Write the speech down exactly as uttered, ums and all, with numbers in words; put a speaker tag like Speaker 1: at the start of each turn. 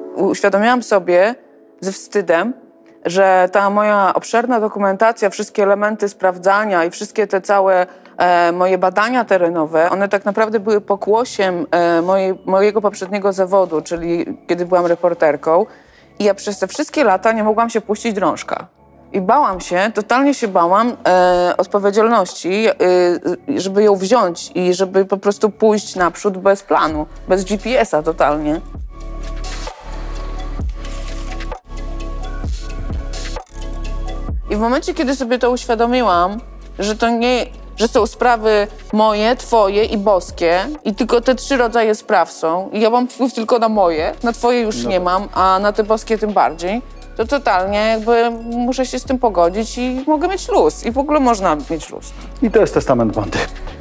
Speaker 1: uświadomiłam sobie ze wstydem, że ta moja obszerna dokumentacja, wszystkie elementy sprawdzania i wszystkie te całe e, moje badania terenowe, one tak naprawdę były pokłosiem e, mojej, mojego poprzedniego zawodu, czyli kiedy byłam reporterką. I ja przez te wszystkie lata nie mogłam się puścić drążka. I bałam się, totalnie się bałam e, odpowiedzialności, e, żeby ją wziąć i żeby po prostu pójść naprzód bez planu, bez G P S a totalnie. I w momencie, kiedy sobie to uświadomiłam, że to nie, że są sprawy moje, twoje i boskie i tylko te trzy rodzaje spraw są i ja mam wpływ tylko na moje, na twoje już no. nie mam, a na te boskie tym bardziej, to totalnie jakby muszę się z tym pogodzić i mogę mieć luz. I w ogóle można mieć luz.
Speaker 2: I to jest testament Wandy.